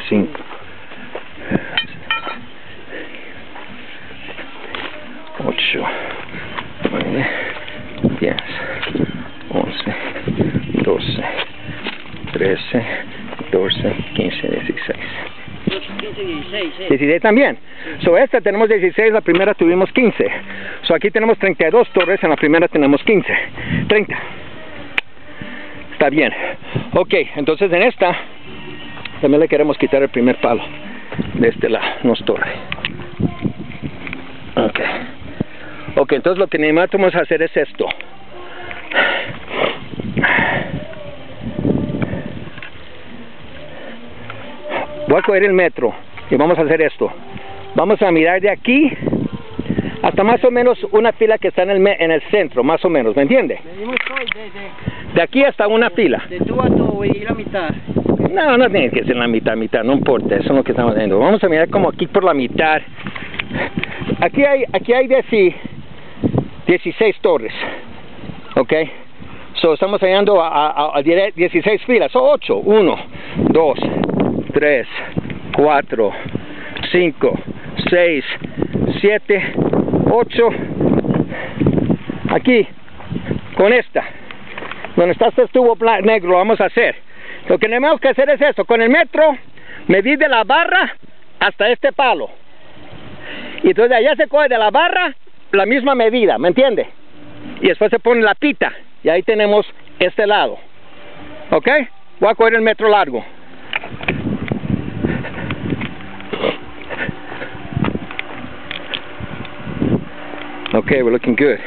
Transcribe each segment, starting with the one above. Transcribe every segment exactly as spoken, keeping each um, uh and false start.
cinco, ocho, nueve, diez, once, doce, trece, catorce, quince, dieciséis. quince, dieciséis, ¿eh? dieciséis también. So, esta tenemos dieciséis, la primera tuvimos quince. So, aquí tenemos treinta y dos torres, en la primera tenemos quince. treinta. Está bien. Ok, entonces en esta también le queremos quitar el primer palo de este lado, nos torre. Ok. Ok, entonces lo que necesitamos hacer es esto. Voy a coger el metro y vamos a hacer esto. Vamos a mirar de aquí hasta más o menos una fila que está en el, me en el centro, más o menos, ¿me entiende? De, de, de aquí hasta una fila. De tú a tú y la mitad. No, no tiene que ser la mitad, mitad, no importa, eso es lo que estamos haciendo. Vamos a mirar como aquí por la mitad. Aquí hay, aquí hay dieciséis torres, ¿ok? So, estamos hallando a, a, a dieciséis filas, o ocho, uno, dos, tres, cuatro, cinco, seis, siete, ocho. Aquí, con esta, donde está este tubo negro, lo vamos a hacer. Lo que tenemos que hacer es esto, con el metro, medir de la barra hasta este palo. Y entonces allá se coge de la barra la misma medida, ¿me entiende? Y después se pone la pita, y ahí tenemos este lado. ¿Ok? Voy a coger el metro largo. Okay, we're looking good.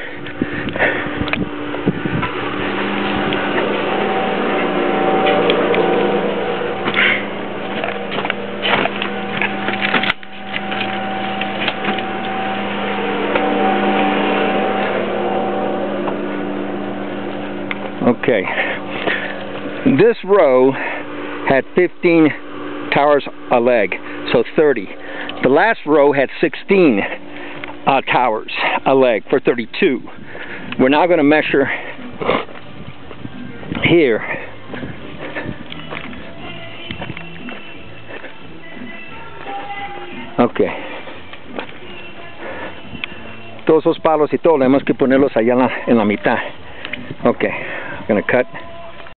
Okay. This row had fifteen towers a leg, so thirty. The last row had sixteen uh, towers a leg for thirty-two. We're now going to measure here. Okay. Todos esos palos y todo, tenemos que ponerlos allá en la, en la mitad. Okay. I'm going to cut